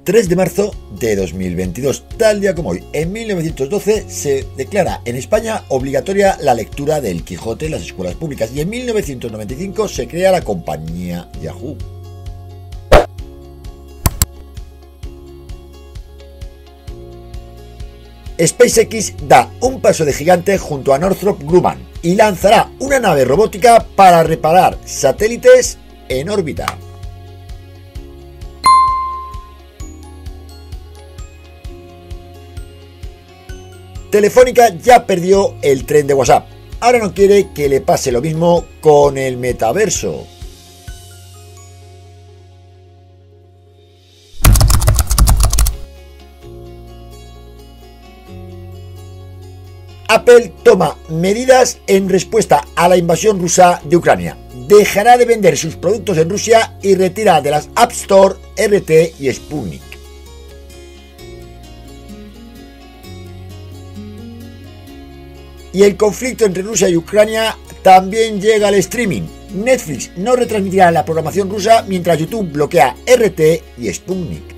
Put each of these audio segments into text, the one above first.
3 de marzo de 2022, tal día como hoy, en 1912 se declara en España obligatoria la lectura del Quijote en las escuelas públicas y en 1995 se crea la compañía Yahoo. SpaceX da un paso de gigante junto a Northrop Grumman y lanzará una nave robótica para reparar satélites en órbita. Telefónica ya perdió el tren de WhatsApp. Ahora no quiere que le pase lo mismo con el metaverso. Apple toma medidas en respuesta a la invasión rusa de Ucrania. Dejará de vender sus productos en Rusia y retira de las App Store, RT y Sputnik. Y el conflicto entre Rusia y Ucrania también llega al streaming. Netflix no retransmitirá la programación rusa mientras YouTube bloquea RT y Sputnik.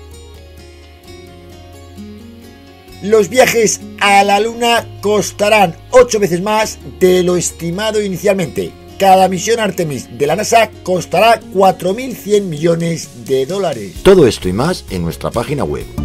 Los viajes a la Luna costarán 8 veces más de lo estimado inicialmente. Cada misión Artemis de la NASA costará 4.100 millones de dólares. Todo esto y más en nuestra página web.